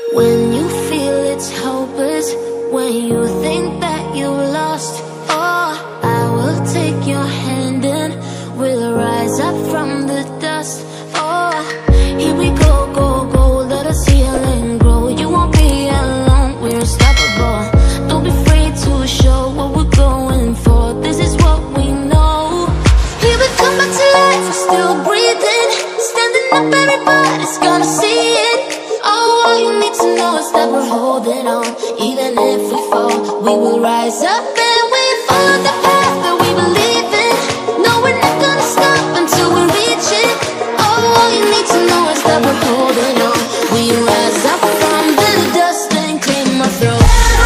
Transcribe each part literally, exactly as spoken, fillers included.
When you feel it's hopeless, when you think that you lost, oh, I will take your hand and we'll rise up from the dust. Oh, here we go, go, go, let us heal and grow. You won't be alone, we're unstoppable. Don't be afraid to show what we're going for. This is what we know. Here we come back to life, we're still breathing. Standing up, everybody's gonna see it. Oh, all you need to know is that we're holding on. Even if we fall, we will rise up and we follow the path that we believe in. No, we're not gonna stop until we reach it. Oh, all you need to know is that we're holding on. We rise up from the dust and claim our throne.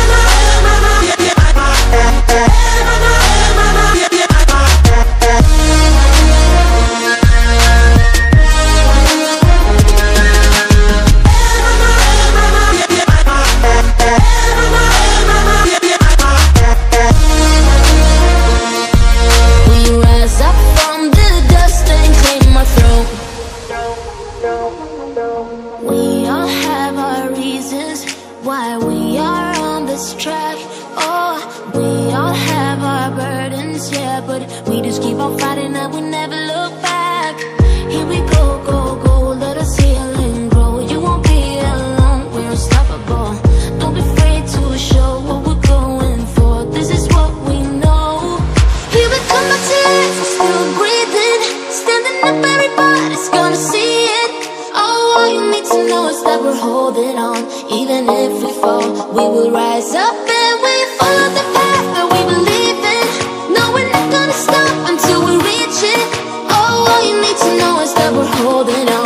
We all have our reasons why we are on this track. Oh, we all have our burdens, yeah, but we just keep on fighting and we never look back. Here we go, go, go, let us heal and grow. You won't be alone, we're unstoppable. Don't be afraid to show what we're going for. This is what we know. Here we come back to life, we're still breathing. Standing up, everybody's gonna see it. Oh, all you need to know is that we're holding on. Even if we fall, we will rise up and we follow the path that we believe in. No, we're not gonna stop until we reach it. Oh, all you need to know is that we're holding on.